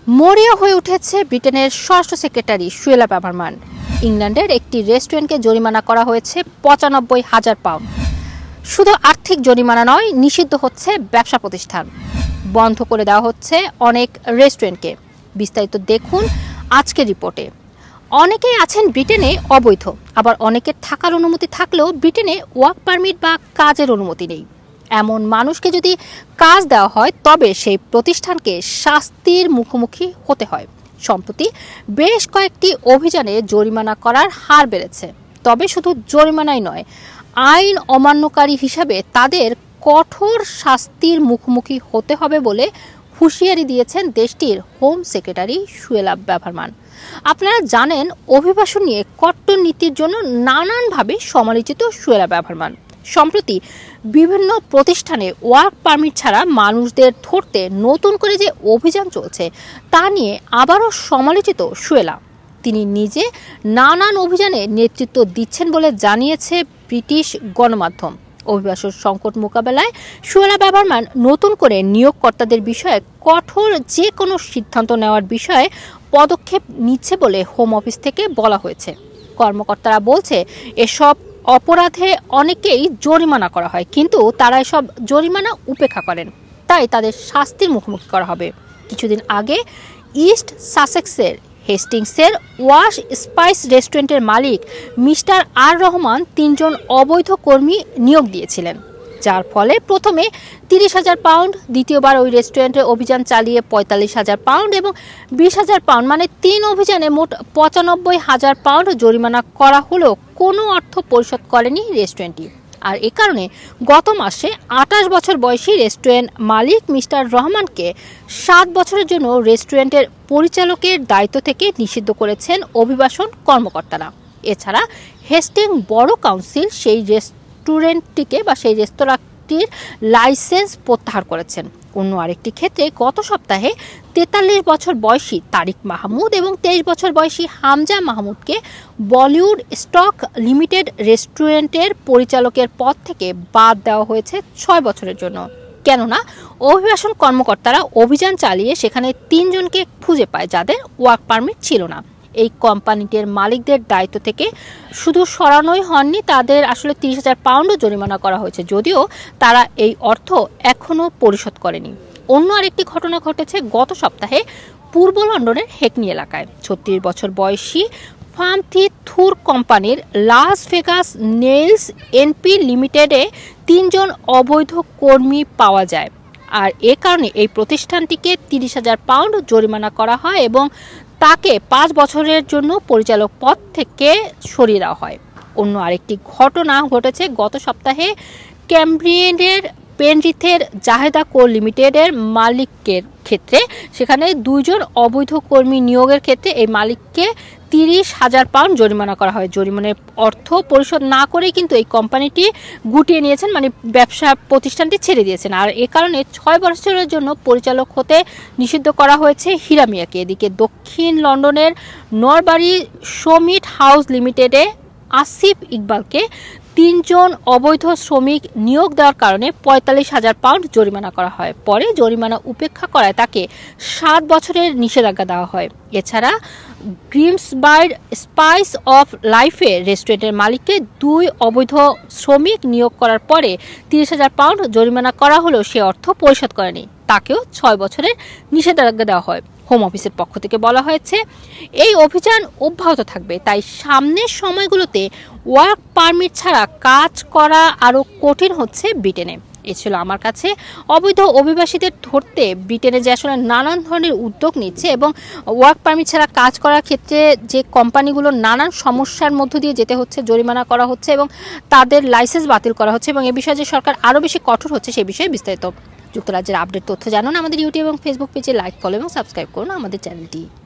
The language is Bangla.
মরিয়া হয়ে উঠেছে ব্রিটেনের স্বরাষ্ট্র সেক্রেটারি সুয়েলা ব্রাভারম্যান। ইংল্যান্ডের একটি রেস্টুরেন্টকে জরিমানা করা হয়েছে ৯৫,০০০ পাউন্ড। শুধু আর্থিক জরিমানা নয়, নিষিদ্ধ হচ্ছে ব্যবসা প্রতিষ্ঠান, বন্ধ করে দেওয়া হচ্ছে অনেক রেস্টুরেন্টকে। বিস্তারিত দেখুন আজকের রিপোর্টে। অনেকেই আছেন ব্রিটেনে অবৈধ, আবার অনেকের থাকার অনুমতি থাকলেও ব্রিটেনে ওয়ার্ক পারমিট বা কাজের অনুমতি নেই। এমন মানুষকে যদি কাজ দেওয়া হয় তবে সেই প্রতিষ্ঠানকে শাস্তির মুখোমুখি হতে হয়। সম্প্রতি বেশ কয়েকটি অভিযানে জরিমানা করার হার বেড়েছে। তবে শুধু জরিমানাই নয়, আইন অমান্যকারী হিসাবে তাদের কঠোর শাস্তির মুখোমুখি হতে হবে বলে হুঁশিয়ারি দিয়েছেন দেশটির হোম সেক্রেটারি সুয়েলা ব্রাভারম্যান। আপনারা জানেন, অভিবাসন নিয়ে কট্টর নীতির জন্য নানানভাবে সমালোচিত সুয়েলা ব্রাভারম্যান। সম্প্রতি বিভিন্ন প্রতিষ্ঠানে ওয়ার্ক পারমিট ছাড়া মানুষদের ধরতে নতুন করে যে অভিযান চলছে তা নিয়ে আবারও সমালোচিত সুয়েলা। তিনি নিজে নানান অভিযানে নেতৃত্ব দিচ্ছেন বলে জানিয়েছে ব্রিটিশ গণমাধ্যম। অভিবাসন সংকট মোকাবেলায় সুয়েলা ব্রাভারম্যান নতুন করে নিয়োগকর্তাদের বিষয়ে কঠোর যে কোনো সিদ্ধান্ত নেওয়ার বিষয়ে পদক্ষেপ নিচ্ছে বলে হোম অফিস থেকে বলা হয়েছে। কর্মকর্তারা বলছে, এসব অপরাধে অনেকেই জরিমানা করা হয়, কিন্তু তারা এসব জরিমানা উপেক্ষা করেন, তাই তাদের শাস্তির মুখোমুখি করা হবে। কিছুদিন আগে ইস্ট সাসেক্সের হেস্টিংসের ওয়াশ স্পাইস রেস্টুরেন্টের মালিক মিস্টার আর রহমান ৩ জন অবৈধ কর্মী নিয়োগ দিয়েছিলেন, যার ফলে প্রথমে ৩০,০০০ পাউন্ড, দ্বিতীয়বার ওই রেস্টুরেন্টে অভিযান চালিয়ে ৪৫,০০০ পাউন্ড এবং ২০,০০০ পাউন্ড, মানে ৩ অভিযানে মোট ৯৫,০০০ পাউন্ড জরিমানা করা হলেও কোনো অর্থ পরিশোধ করেনি রেস্টুরেন্টটি। আর এ কারণে গত মাসে ২৮ বছর বয়সী রেস্টুরেন্ট মালিক মিস্টার রহমানকে ৭ বছরের জন্য রেস্টুরেন্টের পরিচালকের দায়িত্ব থেকে নিষিদ্ধ করেছেন অভিবাসন কর্মকর্তারা। এছাড়া হেস্টিং বড় কাউন্সিল সেই রেস্টুরেন্টটিকে বা সেই রেস্তোরাঁটির লাইসেন্স প্রত্যাহার করেছেন। অন্য আরেকটি ক্ষেত্রে গত সপ্তাহে ৪৩ বছর বয়সী তারিক মাহমুদ এবং ২৩ বছর বয়সী হামজা মাহমুদকে বলিউড স্টক লিমিটেড রেস্টুরেন্টের পরিচালকের পদ থেকে বাদ দেওয়া হয়েছে ৬ বছরের জন্য। কেননা অভিবাসন কর্মকর্তারা অভিযান চালিয়ে সেখানে ৩ জনকে খুঁজে পায় যাদের ওয়ার্ক পারমিট ছিল না। এই কোম্পানিটির মালিকদের দায়িত্ব থেকে শুধু সরানোই হননি, তাদের আসলে ৩০,০০০ পাউন্ডও জরিমানা করা হয়েছে, যদিও তারা এই অর্থ এখনও পরিশোধ করেনি। অন্য আরেকটি ঘটনা ঘটেছে গত সপ্তাহে পূর্ব লন্ডনের হেকনি এলাকায়। ৩৬ বছর বয়সী ফার্মথি থুর কোম্পানির লাস ভেগাস নেইলস এনপি লিমিটেডে ৩ জন অবৈধ কর্মী পাওয়া যায়। আর এ কারণে এই প্রতিষ্ঠানটিকে ৩০,০০০ পাউন্ড জরিমানা করা হয় এবং তাকে ৫ বছরের জন্য পরিচালক পদ থেকে সরিয়ে দেওয়া হয়। অন্য আরেকটি ঘটনা ঘটেছে গত সপ্তাহে ক্যামব্রিজের পেনরিথের জাহেদা কোল লিমিটেডের মালিকের ক্ষেত্রে। সেখানে ২ জন অবৈধ কর্মী নিয়োগের ক্ষেত্রে এই মালিককে ৩০,০০০ পাউন্ড জরিমানা করা হয়। জরিমানার অর্থ পরিশোধ না করেই কিন্তু এই কোম্পানিটি গুটিয়ে নিয়েছেন, মানে ব্যবসা প্রতিষ্ঠানটি ছেড়ে দিয়েছেন। আর এ কারণে ৬ বছরের জন্য পরিচালক হতে নিষিদ্ধ করা হয়েছে হীরা মিয়াকে। এদিকে দক্ষিণ লন্ডনের নরবারি শমিট হাউস লিমিটেডে আসিফ ইকবালকে ৩ জন অবৈধ শ্রমিক নিয়োগ দেওয়ার কারণে ৪৫,০০০ পাউন্ড জরিমানা করা হয়। পরে জরিমানা উপেক্ষা করায় তাকে ৭ বছরের নিষেধাজ্ঞা দেওয়া হয়। এছাড়া গ্রিমসবাই স্পাইস অফ লাইফের রেস্টুরেন্টের মালিককে ২ অবৈধ শ্রমিক নিয়োগ করার পরে ৩০,০০০ পাউন্ড জরিমানা করা হলেও সে অর্থ পরিশোধ করেনি, তাকেও ৬ বছরের নিষেধাজ্ঞা দেওয়া হয়। হোম অফিসের পক্ষ থেকে বলা হয়েছে, এই অভিযান অব্যাহত থাকবে, তাই সামনের সময়গুলোতে ওয়ার্ক পারমিট ছাড়া কাজ করা আরও কঠিন হচ্ছে ব্রিটেনে। এ ছিল আমার কাছে অবৈধ অভিবাসীদের ধরতে ব্রিটেনে যে আসলে নানান ধরনের উদ্যোগ নিচ্ছে এবং ওয়ার্ক পারমিট ছাড়া কাজ করার ক্ষেত্রে যে কোম্পানিগুলো নানান সমস্যার মধ্য দিয়ে যেতে হচ্ছে, জরিমানা করা হচ্ছে এবং তাদের লাইসেন্স বাতিল করা হচ্ছে, এবং এ বিষয়ে যে সরকার আরও বেশি কঠোর হচ্ছে সেই বিষয়ে বিস্তারিত যুক্তরাজ্যের আপডেট তথ্য জানুন আমাদের ইউটিউব এবং ফেসবুক পেজে লাইক, ফলো এবং সাবস্ক্রাইব করুন আমাদের চ্যানেলটি।